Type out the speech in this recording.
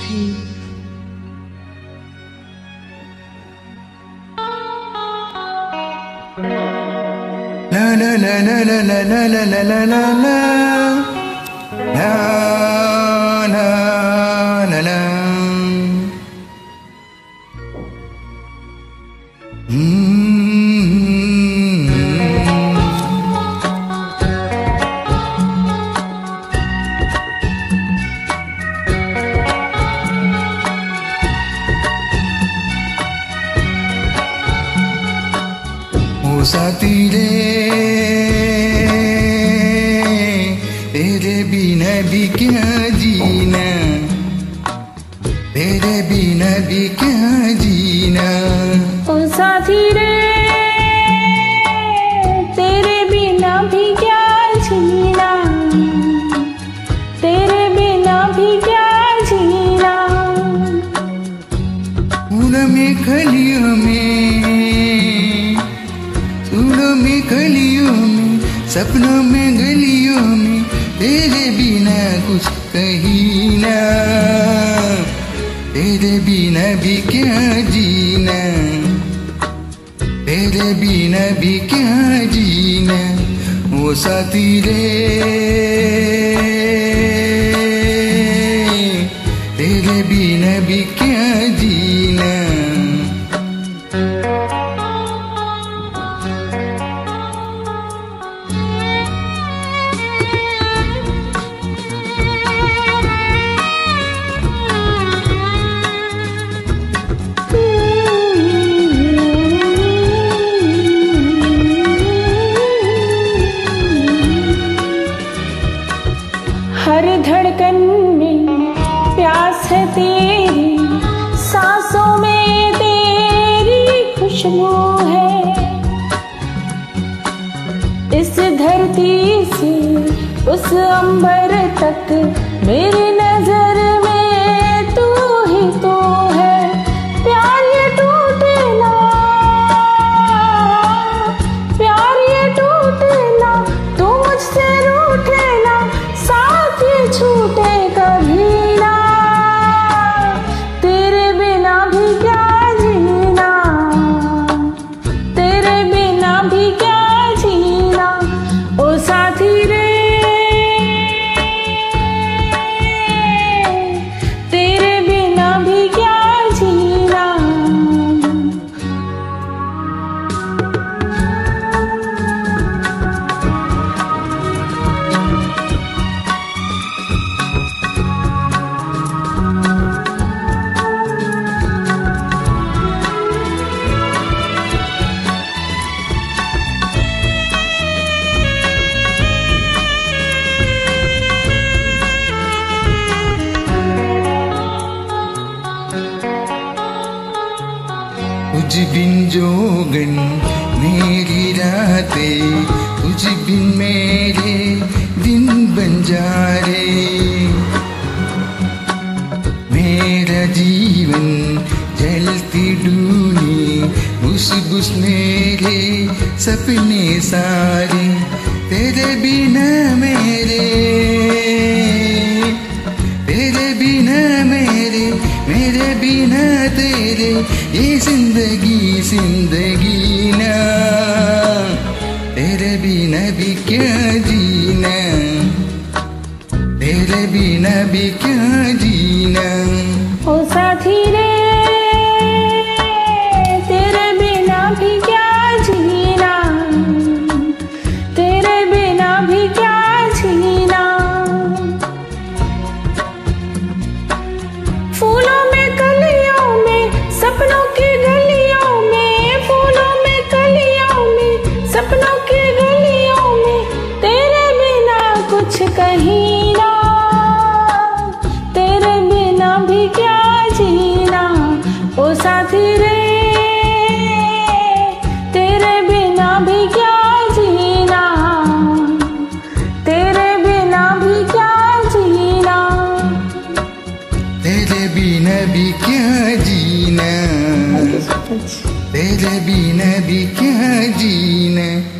La la la la la la la la la la la la la la la. ओ साथी रे तेरे बिना भी क्या जीना, तेरे बिना भी क्या जीना। ओ साथी रे तेरे बिना भी क्या जीना, तेरे बिना भी क्या जीना। फूलों में कलियों में गलियों में, सपनों में गलियों में, तेरे बिना कुछ कहीं ना, तेरे बिना भी क्या जीना, तेरे बिना भी क्या जीना। वो साथी रे तेरे बिना भी क्या जीना। हर धड़कन में प्यास है तेरी, सांसों में तेरी खुशबू है। इस धरती से उस अंबर तक मेरी नजर में तू ही तो है। प्यार ये टूटे ना, प्यार ये टूटे ना, तू मुझसे रूठे ना, साथ ये छूटे कभी ना। तेरे बिना भी क्या जीना, तेरे बिना भी क्या जीना। ओ साथी रे तेरे बिना भी क्या जीना। तुझ बिन जोगन मेरी रातें, तुझ बिन मेरे दिन बन जा रे। मेरा जीवन जलती डूनी, बुस बुस मेरे सपने सारे, तेरे बिना मेरे, तेरे बिना मेरे, मेरे बिना तेरे, ये जिंदगी जिंदगी ना, तेरे बिना भी क्या जीना, तेरे बिना भी क्या जीना। ओ साथी रे तेरे बिना भी क्या जीना, तेरे बिना भी क्या जीना। फूलों में कलियों में, सपनों की गलियों में, फूलों में कलियों में, सपनों की गलियों में, तेरे बिना कुछ कहीं ना, तेरे बिना भी क्या जीना। ओ साथी रे तेरे बिना भी क्या जीना, तेरे बिना भी क्या जीना। तेरे बिना भी क्या जीना, तेरे बिना भी क्या जीना।